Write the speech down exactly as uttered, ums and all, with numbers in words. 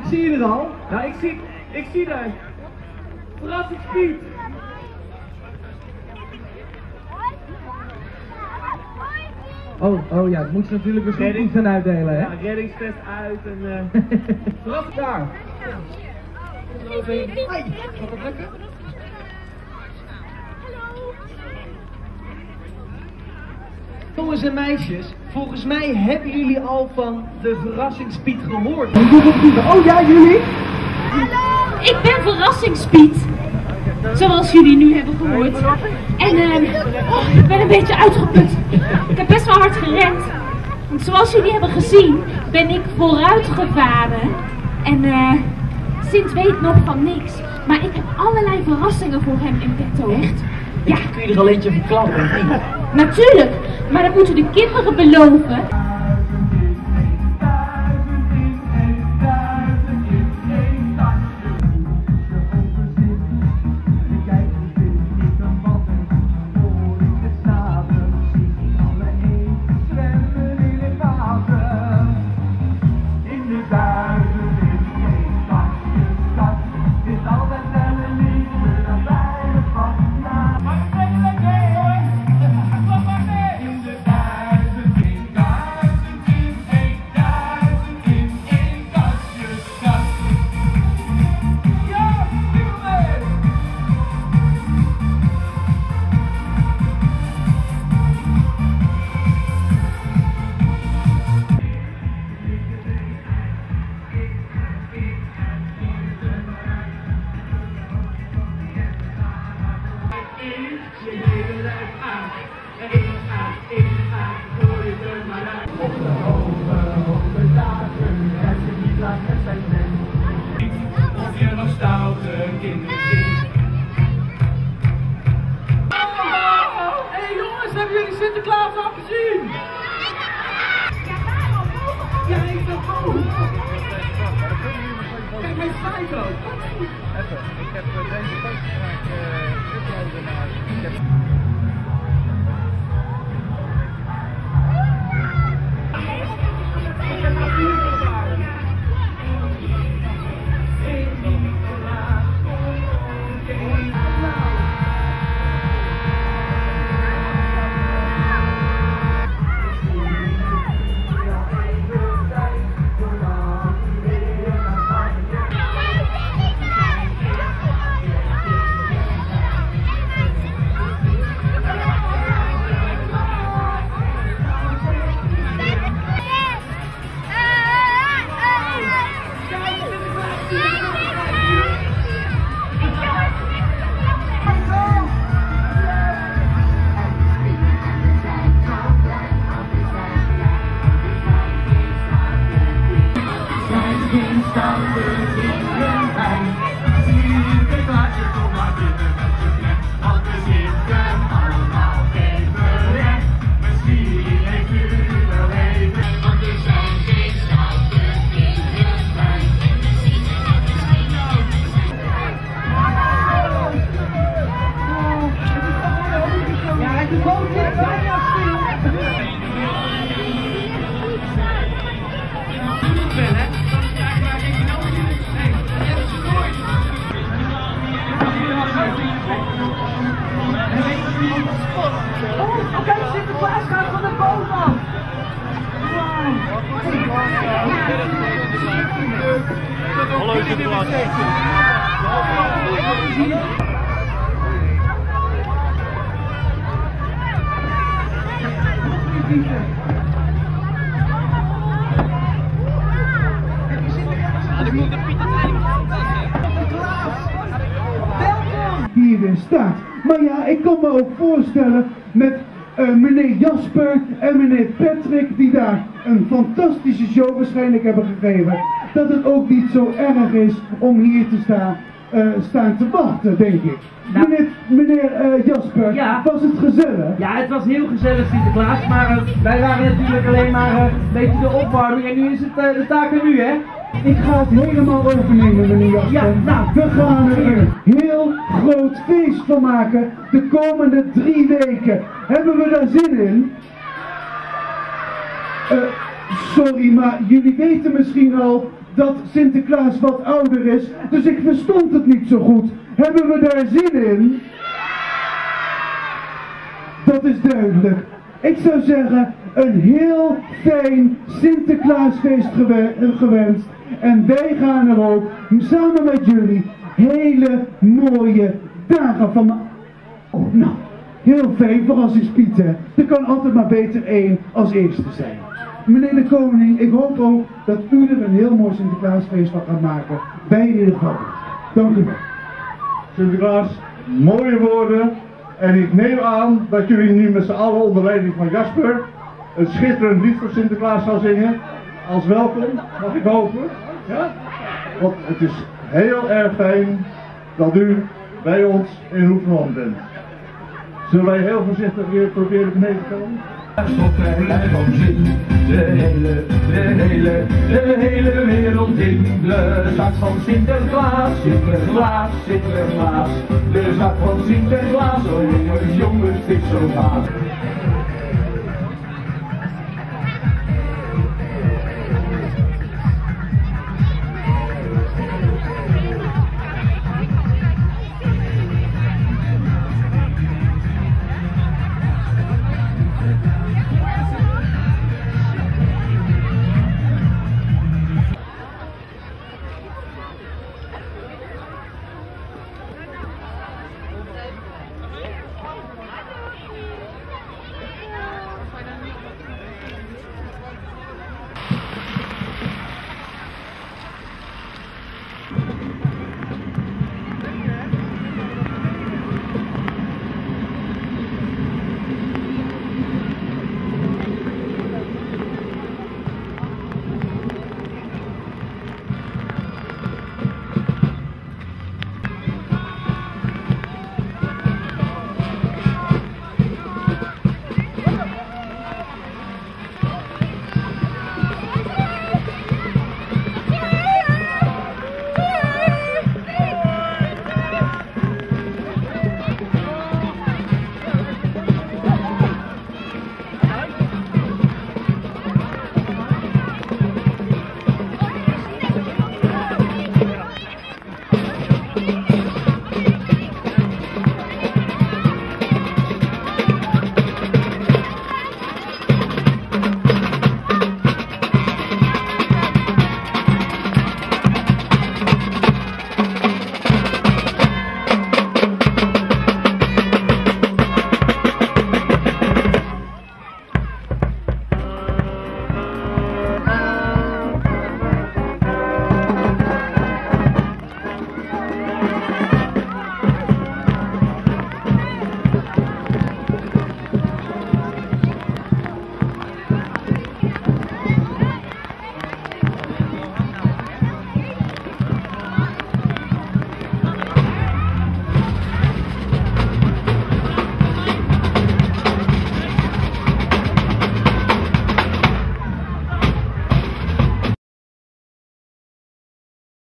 zie je er al? Nou, ik zie, ik zie daar. Verrassingspiet. Oh, oh ja, dat moet je natuurlijk weer Redding goed gaan uitdelen, hè? Ja, reddingstest uit en uh... verrassing daar. Hey, gaat dat lekker? Jongens en meisjes, volgens mij hebben jullie al van de verrassingspiet gehoord. Oh ja, jullie? Hallo! Ik ben Verrassingspiet. Zoals jullie nu hebben gehoord. En uh, oh, ik ben een beetje uitgeput. Ik heb best wel hard gerend. Want zoals jullie hebben gezien, ben ik vooruit gevaren. En uh, Sint weet nog van niks. Maar ik heb allerlei verrassingen voor hem in petto. Echt? Ja. Kun je er al eentje verklappen, of niet? Natuurlijk, maar dat moeten de kinderen beloven. Of je nog stoute kinderen ziet. Hé hey jongens, hebben jullie Sinterklaas al gezien? Ja, ik ben boven. Kijk, hij staat ook. Even, ik heb deze foto graag uploaden naar... Ik heb... Hallo Sinterklaas. Hier weer staat. Maar ja, ik kan me ook voorstellen met uh, meneer Jasper en meneer Patrick, die daar een fantastische show waarschijnlijk hebben gegeven, dat het ook niet zo erg is om hier te staan, uh, staan te wachten, denk ik. Nou, meneer meneer uh, Jasper, ja. Was het gezellig? Ja, het was heel gezellig Sinterklaas, maar uh, wij waren natuurlijk alleen maar uh, een beetje de opwarming en nu is het uh, de taak aan u, hè? Ik ga het helemaal overnemen, meneer Jasper. Ja, nou, we gaan er een heel groot feest van maken de komende drie weken. Hebben we daar zin in? Uh, sorry, maar jullie weten misschien al dat Sinterklaas wat ouder is, dus ik verstond het niet zo goed. Hebben we daar zin in? Dat is duidelijk. Ik zou zeggen, een heel fijn Sinterklaasfeest gewenst. En wij gaan er ook, samen met jullie, hele mooie dagen van maken. Oh, nou, heel fijn, verrassingspiet, hè. Er kan altijd maar beter één als eerste zijn. Meneer de Koning, ik hoop ook dat u er een heel mooi Sinterklaasfeest van gaat maken. Bij de gang. Dank u wel. Sinterklaas, mooie woorden. En ik neem aan dat jullie nu met z'n allen onder leiding van Jasper een schitterend lied voor Sinterklaas zal zingen. Als welkom, mag ik hopen. Ja? Want het is heel erg fijn dat u bij ons in Hoefnholm bent. Zullen wij heel voorzichtig weer proberen beneden te komen? Van zin, de hele, de hele, de hele wereld in de zak van Sinterklaas, Sinterklaas, Sinterklaas, de zak van Sinterklaas, oh jongens, jongens, dit is zo gaaf.